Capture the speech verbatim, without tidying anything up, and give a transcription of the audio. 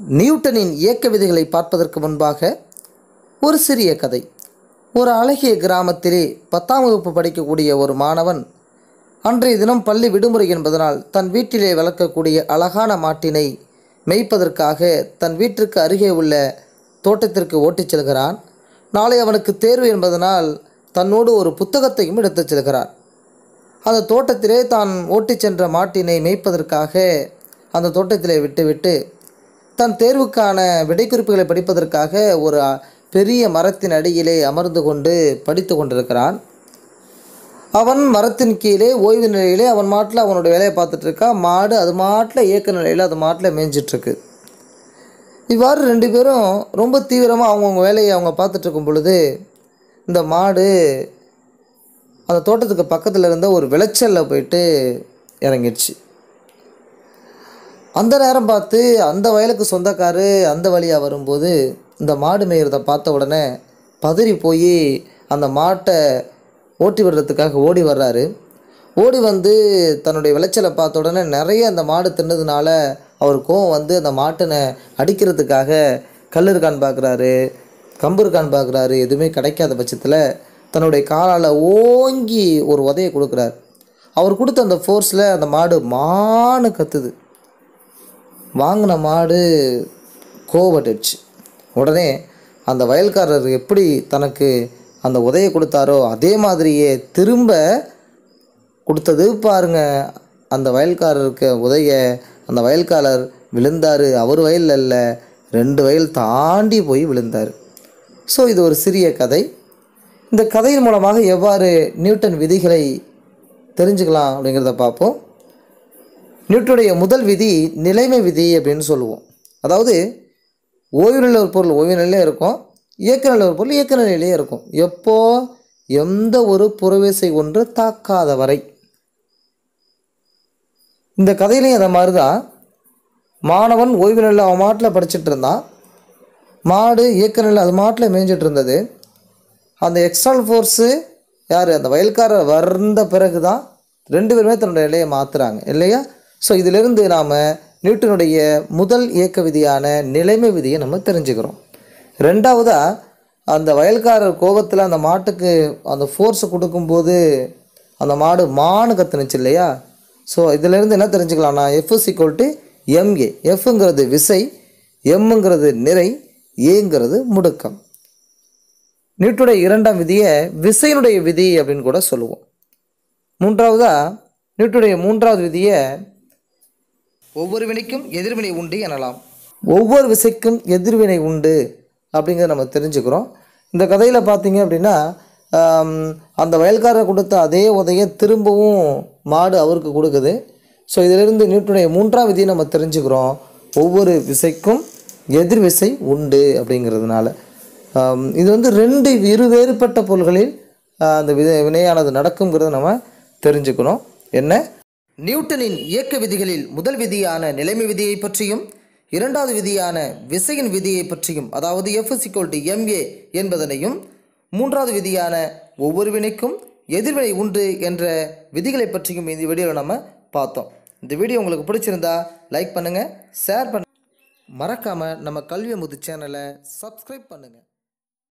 நியூட்டனின் இயக்க விதிகளை பார்ப்பதற்கு முன்பாக ஒரு சிறிய கதை. ஒரு அழகிய கிராமத்திலே பத்தாம் வகுப்பு படிக்கக்கூடிய ஒரு மாணவன் அன்றைய தினம் பள்ளி விடுமுறை என்பதனால் தன் வீட்டிலே வளர்க்கக்கூடிய அழகான மாட்டினை மேய்ப்பதற்காக தன் வீட்டிற்கு அருகே உள்ள தோட்டத்திற்கு ஓட்டிச் செல்கிறான். நாளை அவனுக்கு தேர்வு என்பதனால் தன்னோடு ஒரு புத்தகத்தையும் எடுத்துச் செல்கிறான். அந்த தோட்டத்திலே தான் ஓட்டிச் சென்ற மாட்டினை மேய்ப்பதற்காக அந்த தோட்டத்திலே விட்டுவிட்டு தன் தேர்வுக்கான விடைக்குறிப்புகளை படிப்பதற்காக ஒரு பெரிய மரத்தின் அடியிலே அமர்ந்து கொண்டு படித்து கொண்டிருக்கிறான். அவன் மரத்தின் கீழே ஓய்வு நிலையிலே அவன் மாட்டில் அவனுடைய வேலையை பார்த்துட்டு இருக்கான். மாடு அது மாட்டில் இயக்க நிலையில் அது மாட்டில் மேய்ஞ்சிட்ருக்கு. இவ்வாறு ரெண்டு பேரும் ரொம்ப தீவிரமாக அவங்கவுங்க வேலையை அவங்க பார்த்துட்டு இருக்கும் பொழுது இந்த மாடு அந்த தோட்டத்துக்கு பக்கத்தில் இருந்த ஒரு விளைச்சலில் போயிட்டு இறங்கிடுச்சு. அந்த நேரம் பார்த்து அந்த வயலுக்கு சொந்தக்காரு அந்த வழியாக வரும்போது இந்த மாடு மேய்கிறத பார்த்த உடனே பதறி போய் அந்த மாட்டை ஓட்டி விடுறதுக்காக ஓடி வர்றாரு. ஓடி வந்து தன்னுடைய விளைச்சலை பார்த்த உடனே நிறைய அந்த மாடு தின்னதுனால அவர் கோவம் வந்து அந்த மாட்டினை அடிக்கிறதுக்காக கல் இருக்கான்னு பார்க்குறாரு, கம்பு இருக்கான்னு பார்க்குறாரு. எதுவுமே கிடைக்காத பட்சத்தில் தன்னுடைய காலால் ஓங்கி ஒரு உதையை கொடுக்குறாரு. அவர் கொடுத்த அந்த ஃபோர்ஸில் அந்த மாடு மானு கத்துது. வாங்கின மாடு கோவப்பட்டுச்சு. உடனே அந்த வயல்காரர் எப்படி தனக்கு அந்த உதையை கொடுத்தாரோ அதே மாதிரியே திரும்ப கொடுத்தது பாருங்க. அந்த வயல்காரருக்கு உதைய அந்த வயல்காரர் விழுந்தார். அவர் வயல் அல்ல, ரெண்டு வயல் தாண்டி போய் விழுந்தார். ஸோ இது ஒரு சிறிய கதை. இந்த கதையின் மூலமாக எவ்வாறு நியூட்டன் விதிகளை தெரிஞ்சுக்கலாம் அப்படிங்கிறத பார்ப்போம். நியூட்டனுடைய முதல் விதி நிலைமை விதி அப்படின்னு சொல்லுவோம். அதாவது ஓய்வு நிலையில் ஒரு பொருள் ஓய்வு நிலையிலே இருக்கும், இயக்க நிலையில் ஒரு பொருள் இயக்க நிலையிலே இருக்கும். எப்போ எந்த ஒரு புறவிசை ஒன்று தாக்காத வரை. இந்த கதையிலையும் அதை மாதிரி தான். மாணவன் ஓய்வு நிலையில் அவன் மாட்டில் படிச்சுட்டு இருந்தான். மாடு இயக்க நிலையில் அது மாட்டில் மேய்ஞ்சிட்டு இருந்தது. அந்த எக்ஸ்டர்னல் ஃபோர்ஸு யார், அந்த வயல்காரர் வந்த பிறகு தான் ரெண்டு பேருமே தன்னுடைய நிலையை மாற்றுறாங்க இல்லையா? ஸோ இதிலிருந்து நாம் நியூட்டனுடைய முதல் இயக்க விதியான நிலைமை விதியை நம்ம தெரிஞ்சுக்கிறோம். ரெண்டாவதாக அந்த வயல்காரர் கோபத்தில் அந்த மாட்டுக்கு அந்த ஃபோர்ஸை கொடுக்கும்போது அந்த மாடு மானு கத்துனுச்சு இல்லையா? ஸோ இதிலேருந்து என்ன தெரிஞ்சுக்கலாம்னா F is equal to M A. எஃப்ங்கிறது விசை, எம்ங்கிறது நிறை, ஏங்கிறது முடுக்கம். நியூட்டனுடைய இரண்டாம் விதியை விசையினுடைய விதி அப்படின்னு கூட சொல்லுவோம். மூன்றாவதாக நியூட்டனுடைய மூன்றாவது விதியை ஒவ்வொரு வினைக்கும் எதிர்வினை உண்டு எனலாம். ஒவ்வொரு விசைக்கும் எதிர்வினை உண்டு அப்படிங்கிறத நம்ம தெரிஞ்சுக்கிறோம். இந்த கதையில் பார்த்தீங்க அப்படின்னா அந்த வயல்காரர் கொடுத்த அதே உதையை திரும்பவும் மாடு அவருக்கு கொடுக்குது. ஸோ இதிலிருந்து நியூட்டனுடைய மூன்றாம் விதியை நம்ம தெரிஞ்சுக்கிறோம். ஒவ்வொரு விசைக்கும் எதிர்விசை உண்டு அப்படிங்கிறதுனால இது வந்து ரெண்டு இரு வேறுபட்ட பொருள்களில் அந்த வித வினையானது நடக்குங்கிறத நம்ம தெரிஞ்சுக்கணும். என்ன, நியூட்டனின் இயக்க விதிகளில் முதல் விதியான நிலைமை விதியை பற்றியும் இரண்டாவது விதியான விசையின் விதியை பற்றியும், அதாவது F is equal to M A என்பதனையும், மூன்றாவது விதியான ஒவ்வொரு வினைக்கும் எதிர்வினை உண்டு என்ற விதிகளை பற்றியும் இந்த வீடியோவில் நம்ம பார்த்தோம். இந்த வீடியோ உங்களுக்கு பிடிச்சிருந்தா லைக் பண்ணுங்கள், ஷேர் பண்ணுங்கள், மறக்காமல் நம்ம கல்வி அமுது சேனலை சப்ஸ்கிரைப் பண்ணுங்கள்.